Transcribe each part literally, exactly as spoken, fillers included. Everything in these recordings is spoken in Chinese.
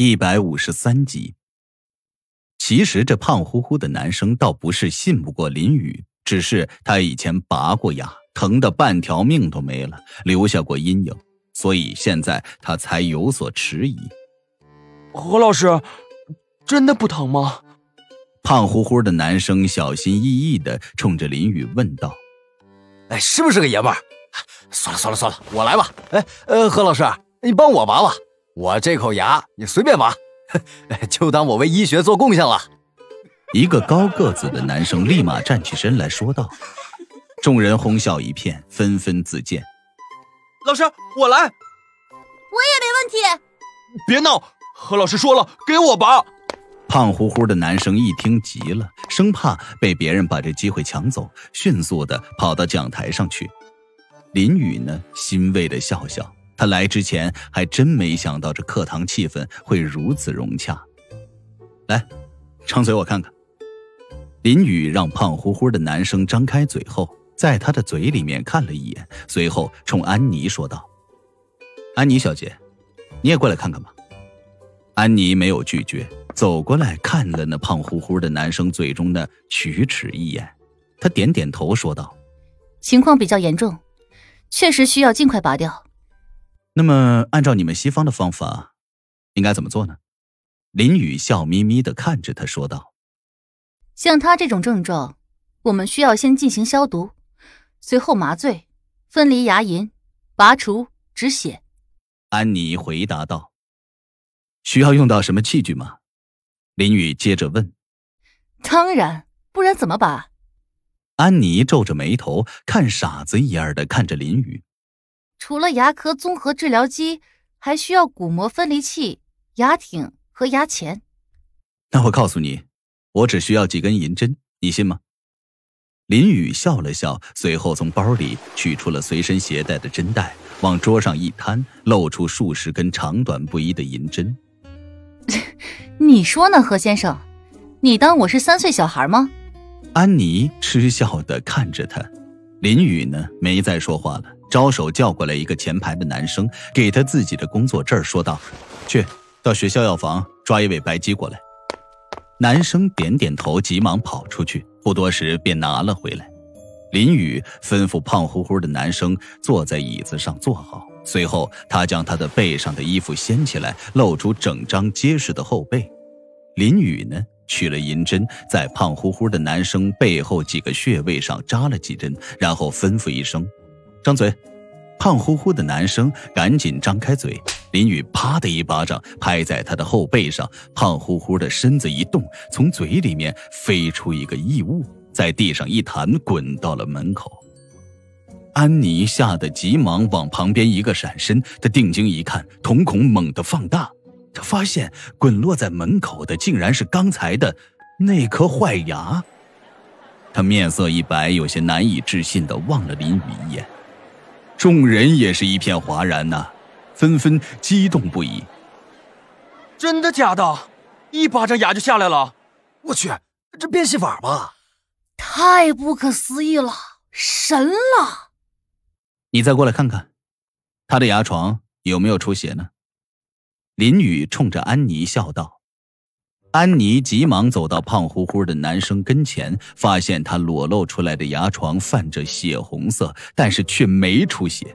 一百五十三集。其实这胖乎乎的男生倒不是信不过林雨，只是他以前拔过牙，疼得半条命都没了，留下过阴影，所以现在他才有所迟疑。 何老师，真的不疼吗？ 胖乎乎的男生小心翼翼地冲着林雨问道。 哎，是不是个爷们儿？算了算了算了，我来吧。哎，呃，何老师，你帮我拔吧，我这口牙你随便拔，就当我为医学做贡献了。 一个高个子的男生立马站起身来说道。众人哄笑一片，纷纷自荐。 老师，我来。我也没问题。 别闹，何老师说了，给我拔。 胖乎乎的男生一听急了，生怕被别人把这机会抢走，迅速地跑到讲台上去。林雨呢，欣慰地笑笑，他来之前还真没想到这课堂气氛会如此融洽。来，张嘴我看看。林雨让胖乎乎的男生张开嘴后，在他的嘴里面看了一眼，随后冲安妮说道：安妮小姐，你也过来看看吧。安妮没有拒绝，走过来看了那胖乎乎的男生嘴中的龋齿一眼，他点点头说道： 情况比较严重，确实需要尽快拔掉。 那么按照你们西方的方法应该怎么做呢？林雨笑眯眯地看着他说道： 像他这种症状，我们需要先进行消毒，随后麻醉，分离牙龈，拔除，止血。 安妮回答道。需要用到什么器具吗？林雨接着问。 当然，不然怎么拔？ 安妮皱着眉头，看傻子一样的看着林雨。 除了牙科综合治疗机，还需要骨膜分离器、牙挺和牙钳。 那我告诉你，我只需要几根银针，你信吗？林雨笑了笑，随后从包里取出了随身携带的针带，往桌上一摊，露出数十根长短不一的银针。 你说呢，何先生？你当我是三岁小孩吗？ 安妮嗤笑地看着他。林雨呢，没再说话了，招手叫过来一个前排的男生，给他自己的工作证说道：去，到学校药房抓一尾白鸡过来。男生点点头，急忙跑出去，不多时便拿了回来。林雨吩咐胖乎乎的男生坐在椅子上坐好，随后他将他的背上的衣服掀起来，露出整张结实的后背。林雨呢，取了银针，在胖乎乎的男生背后几个穴位上扎了几针，然后吩咐一声：张嘴。胖乎乎的男生赶紧张开嘴，林雨啪的一巴掌拍在他的后背上，胖乎乎的身子一动，从嘴里面飞出一个异物，在地上一弹，滚到了门口。安妮吓得急忙往旁边一个闪身，她定睛一看，瞳孔猛地放大，她发现滚落在门口的竟然是刚才的那颗坏牙。她面色一白，有些难以置信地望了林雨一眼。众人也是一片哗然呐、啊，纷纷激动不已。 真的假的？一巴掌牙就下来了？ 我去，这变戏法吧？ 太不可思议了，神了！ 你再过来看看，他的牙床有没有出血呢？林雨冲着安妮笑道。安妮急忙走到胖乎乎的男生跟前，发现他裸露出来的牙床泛着血红色，但是却没出血。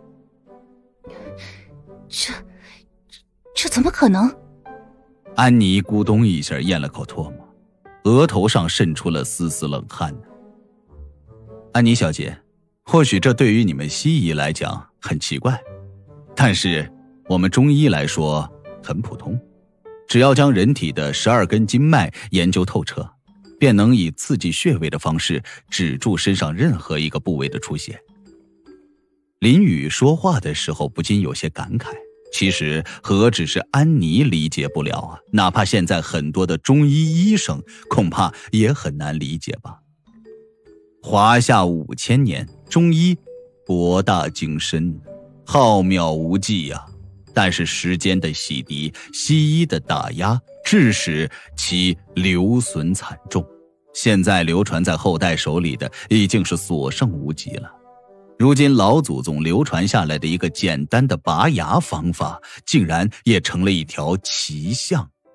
这这这怎么可能？ 安妮咕咚一下咽了口唾沫，额头上渗出了丝丝冷汗。安妮小姐，或许这对于你们西医来讲很奇怪，但是我们中医来说很普通。只要将人体的十二根经脉研究透彻，便能以刺激穴位的方式止住身上任何一个部位的出血。林雨说话的时候不禁有些感慨，其实何止是安妮理解不了啊，哪怕现在很多的中医医生恐怕也很难理解吧。华夏五千年，中医博大精深，浩渺无际呀、啊。但是时间的洗涤，西医的打压，致使其留损惨重。现在流传在后代手里的已经是所剩无几了。如今老祖宗流传下来的一个简单的拔牙方法，竟然也成了一条奇象。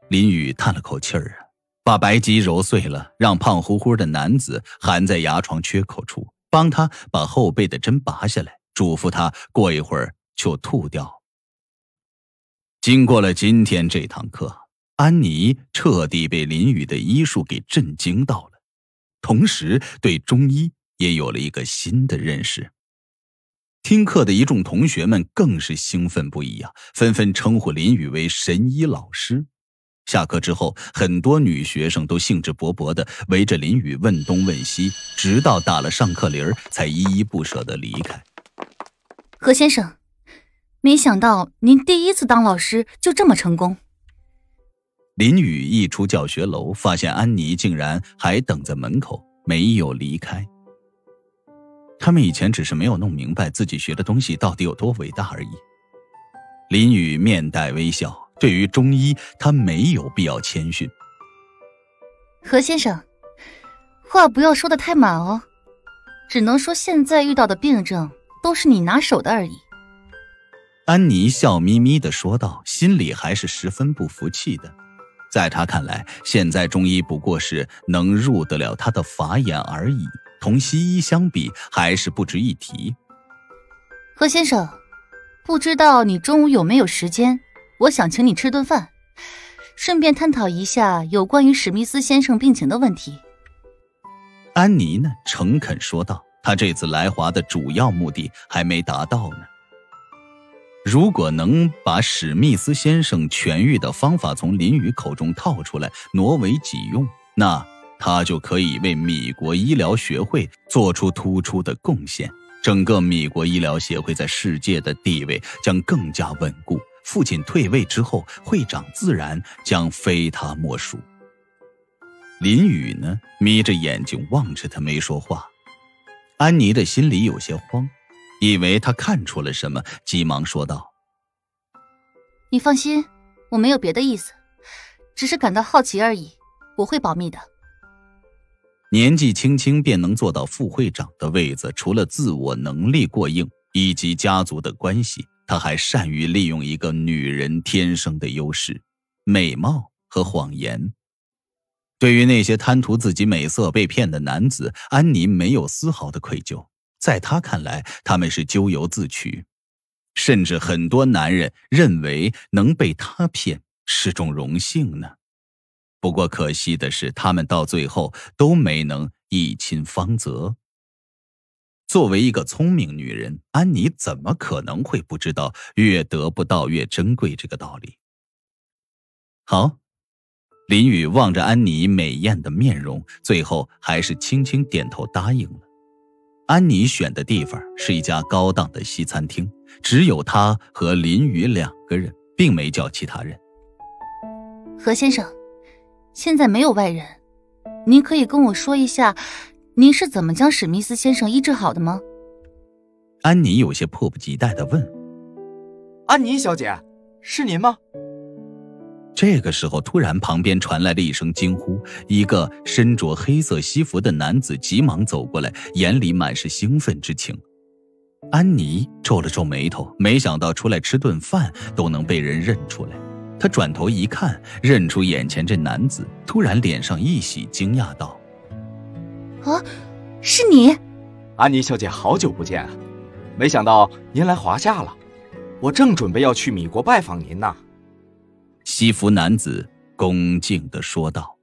林宇叹了口气儿啊，把白鸡揉碎了，让胖乎乎的男子含在牙床缺口处，帮他把后背的针拔下来，嘱咐他过一会儿就吐掉。经过了今天这堂课，安妮彻底被林宇的医术给震惊到了，同时对中医也有了一个新的认识。听课的一众同学们更是兴奋不已啊，纷纷称呼林宇为神医老师。下课之后，很多女学生都兴致勃勃地围着林宇问东问西，直到打了上课铃才依依不舍地离开。 何先生，没想到您第一次当老师就这么成功。 林宇一出教学楼，发现安妮竟然还等在门口，没有离开。他们以前只是没有弄明白自己学的东西到底有多伟大而已。林宇面带微笑，对于中医他没有必要谦逊。 何先生，话不要说得太满哦，只能说现在遇到的病症都是你拿手的而已。 安妮笑眯眯地说道，心里还是十分不服气的。在她看来，现在中医不过是能入得了她的法眼而已，同西医相比还是不值一提。 何先生，不知道你中午有没有时间，我想请你吃顿饭，顺便探讨一下有关于史密斯先生病情的问题。 安妮呢，诚恳说道，她这次来华的主要目的还没达到呢。如果能把史密斯先生痊愈的方法从林宇口中套出来，挪为己用，那他就可以为米国医疗学会做出突出的贡献，整个米国医疗协会在世界的地位将更加稳固，父亲退位之后，会长自然将非他莫属。林宇呢，眯着眼睛望着他没说话。安妮的心里有些慌，以为他看出了什么，急忙说道： 你放心，我没有别的意思，只是感到好奇而已，我会保密的。 年纪轻轻便能做到副会长的位子，除了自我能力过硬以及家族的关系，他还善于利用一个女人天生的优势，美貌和谎言。对于那些贪图自己美色被骗的男子，安妮没有丝毫的愧疚，在他看来，他们是咎由自取，甚至很多男人认为能被他骗是种荣幸呢。不过可惜的是，他们到最后都没能一亲芳泽。作为一个聪明女人，安妮怎么可能会不知道越得不到越珍贵这个道理？好，林宇望着安妮美艳的面容，最后还是轻轻点头答应了。安妮选的地方是一家高档的西餐厅，只有她和林宇两个人，并没叫其他人。 何先生，现在没有外人，您可以跟我说一下，您是怎么将史密斯先生医治好的吗？ 安妮有些迫不及待地问。 安妮小姐，是您吗？ 这个时候，突然旁边传来了一声惊呼，一个身着黑色西服的男子急忙走过来，眼里满是兴奋之情。安妮皱了皱眉头，没想到出来吃顿饭都能被人认出来。她转头一看，认出眼前这男子，突然脸上一喜，惊讶道： 啊，是你！ 安妮小姐，好久不见啊，没想到您来华夏了，我正准备要去米国拜访您呢。 西服男子恭敬地说道。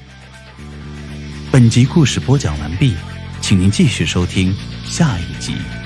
本集故事播讲完毕，请您继续收听下一集。